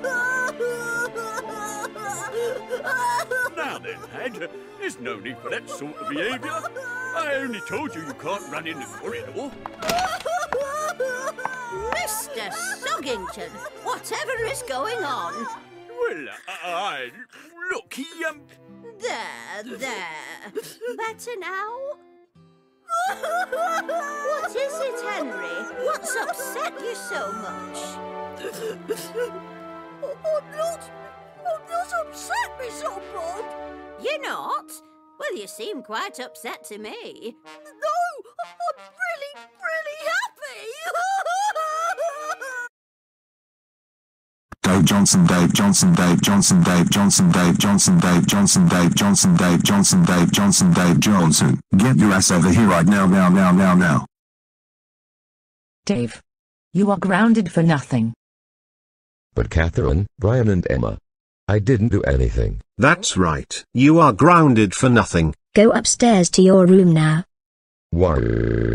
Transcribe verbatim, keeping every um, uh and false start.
Now then, lad, there's no need for that sort of behaviour. I only told you you can't run in the corridor. Mister Soggington, whatever is going on? Well, I... Look, he, um... There, there. Better now? What is it, Henry? What's upset you so much? I'm not... I'm not upset, Miss Oddbod. You're not? Well, you seem quite upset to me. No, I'm really, really happy. Dave Johnson, Dave Johnson, Dave Johnson, Dave Johnson, Dave Johnson, Dave Johnson, Dave Johnson, Dave Johnson, Dave Johnson, Dave Johnson. Get your ass over here right now, now, now, now, now. Dave. You are grounded for nothing. But Catherine, Brian and Emma. I didn't do anything. That's right. You are grounded for nothing. Go upstairs to your room now. Why?